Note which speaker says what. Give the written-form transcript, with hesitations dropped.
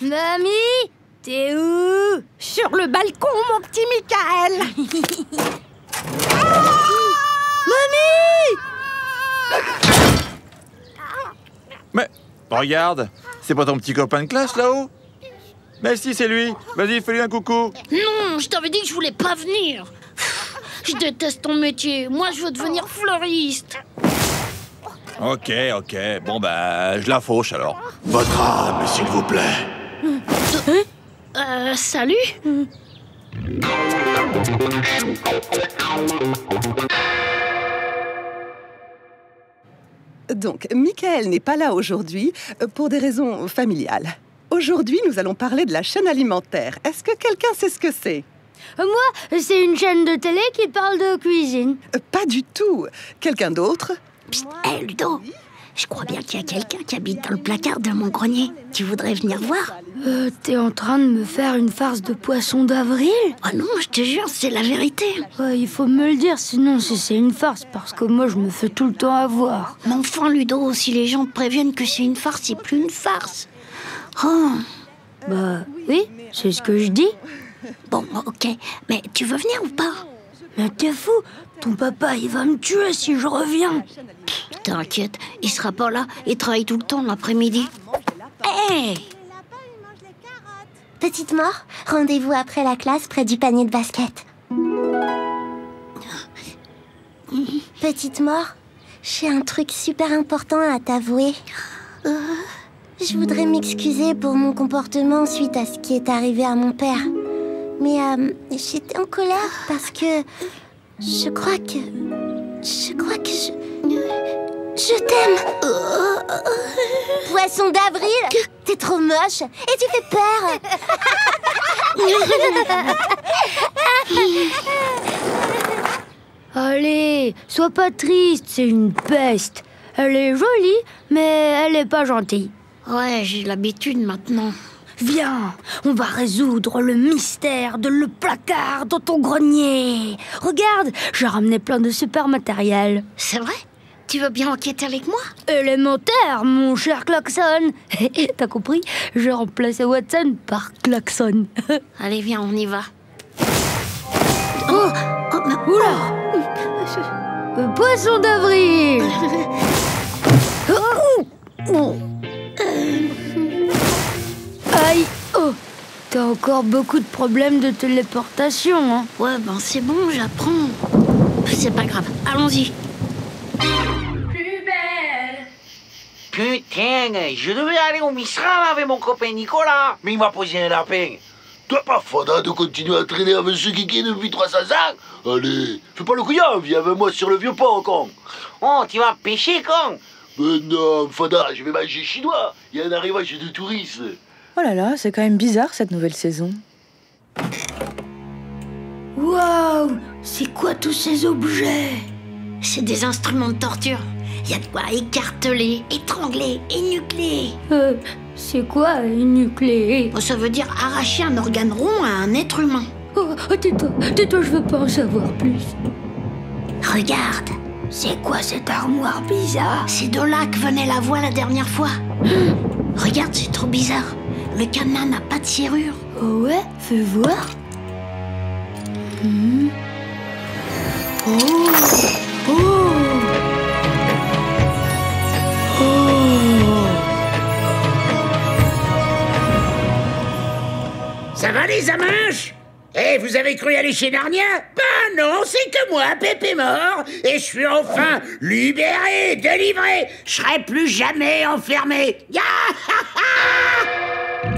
Speaker 1: Mamie, t'es où?
Speaker 2: Sur le balcon, mon petit Michael.
Speaker 1: Mamie!
Speaker 3: Mais, regarde, c'est pas ton petit copain de classe, là-haut? Mais si, c'est lui. Vas-y, fais-lui un coucou.
Speaker 4: Non, je t'avais dit que je voulais pas venir. Je déteste ton métier. Moi, je veux devenir fleuriste.
Speaker 3: Ok. Bon, bah, je la fauche, alors.
Speaker 5: Votre âme, s'il vous plaît.
Speaker 4: Salut.
Speaker 2: Donc, Michael n'est pas là aujourd'hui pour des raisons familiales. Aujourd'hui, nous allons parler de la chaîne alimentaire. Est-ce que quelqu'un sait ce que c'est?
Speaker 1: Moi, c'est une chaîne de télé qui parle de cuisine.
Speaker 2: Pas du tout. Quelqu'un d'autre?
Speaker 4: Psst, hé Ludo, je crois bien qu'il y a quelqu'un qui habite dans le placard de mon grenier. Tu voudrais venir voir?
Speaker 1: T'es en train de me faire une farce de poisson d'avril?
Speaker 4: Oh non, je te jure, c'est la vérité.
Speaker 1: Il faut me le dire, sinon si c'est une farce, parce que moi je me fais tout le temps avoir.
Speaker 4: Mais enfin Ludo, si les gens te préviennent que c'est une farce, c'est plus une farce. Oh.
Speaker 1: Bah oui, c'est ce que je dis.
Speaker 4: Bon, ok, mais tu veux venir ou pas?
Speaker 1: Mais t'es fou, ton papa il va me tuer si je reviens.
Speaker 4: T'inquiète, il sera pas là, il travaille tout le temps l'après-midi. Hé!
Speaker 6: Petite Mort, rendez-vous après la classe près du panier de basket. Petite Mort, j'ai un truc super important à t'avouer. Je voudrais m'excuser pour mon comportement suite à ce qui est arrivé à mon père. Mais j'étais en colère parce que je crois que je t'aime. Poisson d'avril, t'es trop moche et tu fais peur.
Speaker 1: Allez, sois pas triste, c'est une peste. Elle est jolie, mais elle est pas gentille.
Speaker 4: Ouais, j'ai l'habitude maintenant.
Speaker 1: Viens, on va résoudre le mystère de le placard dans ton grenier. Regarde, j'ai ramené plein de super matériel.
Speaker 4: C'est vrai? Tu veux bien enquêter avec moi?
Speaker 1: Élémentaire, mon cher Klaxon. T'as compris? J'ai remplacé Watson par Klaxon.
Speaker 4: Allez, viens, on y va.
Speaker 1: Oula! Poisson d'avril! Aïe! Oh! T'as encore beaucoup de problèmes de téléportation, hein?
Speaker 4: Ouais, ben c'est bon, j'apprends. C'est pas grave, allons-y.
Speaker 7: Plus belle.
Speaker 8: Putain, je devais aller au Mistral avec mon copain Nicolas, mais il m'a posé un lapin.
Speaker 5: T'as pas fada de continuer à traîner avec ce kiki depuis 300 ans? Allez, fais pas le couillon, viens avec moi sur le vieux pont, con.
Speaker 8: Oh, tu vas pêcher, con?
Speaker 5: Mais non, fada, je vais manger chinois. Il y a un arrivage de touristes.
Speaker 9: Oh là là, c'est quand même bizarre cette nouvelle saison.
Speaker 1: Waouh! C'est quoi tous ces objets?
Speaker 4: C'est des instruments de torture. Il y a de quoi écarteler, étrangler, énucléer.
Speaker 1: C'est quoi énucléer?
Speaker 4: Ça veut dire arracher un organe rond à un être humain.
Speaker 1: Tais-toi, je veux pas en savoir plus.
Speaker 4: Regarde.
Speaker 1: C'est quoi cette armoire bizarre?
Speaker 4: C'est de là que venait la voix la dernière fois. Regarde, c'est trop bizarre. Le cadenas n'a pas de serrure.
Speaker 1: Oh ouais? Fais voir.
Speaker 10: Ça va les amanches? Eh, vous avez cru aller chez Narnia? Ben non, c'est que moi, Pépé mort, et je suis enfin libéré, délivré. Je serai plus jamais enfermé. Ya ha ha!